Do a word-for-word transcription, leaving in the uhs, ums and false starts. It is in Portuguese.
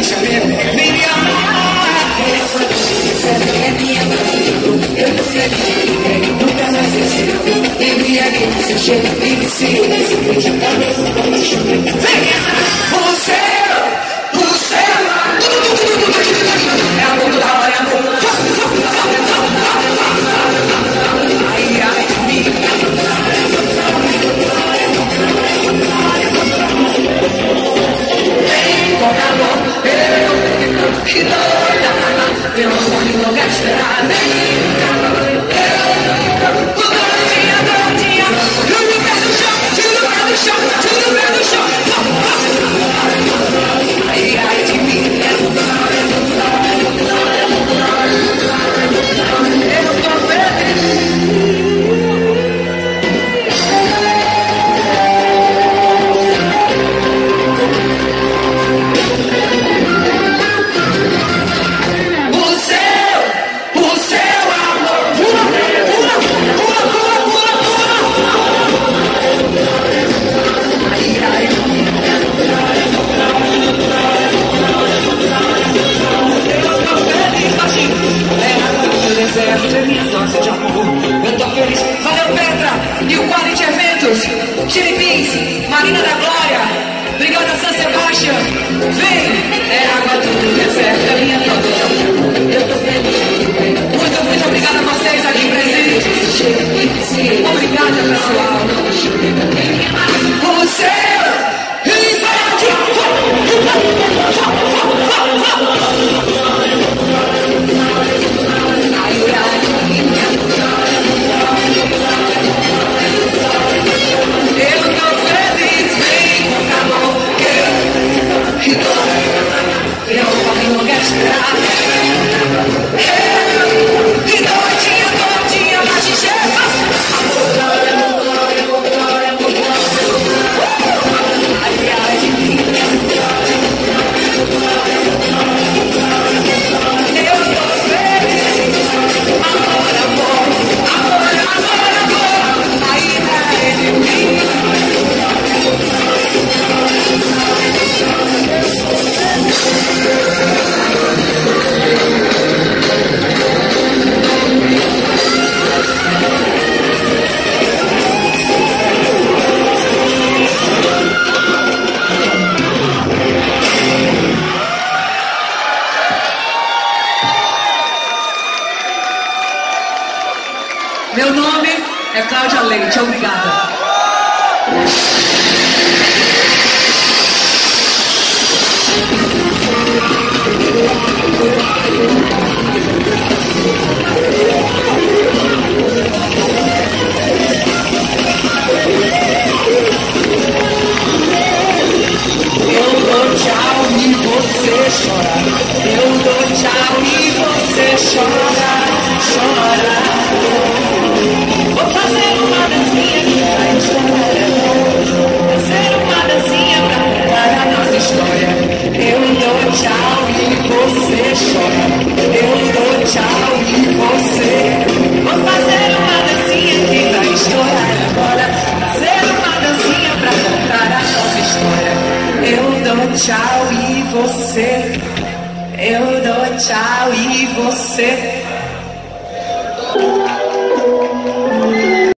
deixa ver, me amar. É minha mão, eu tô feliz, nunca mais esqueceu. Embriaguei no seu cheiro, e me siga nesse beijo, talvez não vou te chover. Vem! O céu, o céu, é amor toda hora, é amor. Ai, ai de mim. Vem com calor, eu que doida, eu não vou em lugar esperar. Vem com calor, eu, o doidinha, doidinha, tudo pé no chão, tudo pé no chão, tudo pé no chão. Ai, ai de mim. Eu tô feliz. É minha dose de amor, eu tô feliz. Valeu, Petra e o Quality Eventos, Chiripins, Marina da Glória, Brigada San Sebastião. Vem, é água do deserto, é minha dose de amor, eu tô feliz. Muito, muito obrigada a vocês aqui presentes. Obrigada, pessoal. O céu invade. Eu tô feliz, vem com calor, eu e dou, eu vou em lugar esperar. Eu e doidinha, doidinha, machicheva. Ai, ai de mim. Eu tô feliz, amor, amor, amor, amor, amor. Ai, ai de mim. Meu nome é Cláudia Leite, obrigada. Eu dou tchau e você chora. Eu dou tchau e você chora, chora. Vou fazer uma dancinha que vai chorar. Fazer uma dancinha pra contar a nossa história. Eu dou tchau e você chora. Eu dou tchau e você. Vou fazer uma dancinha que vai estourar agora. Fazer uma dancinha pra contar a nossa história. Eu dou tchau e você. Eu dou tchau e você.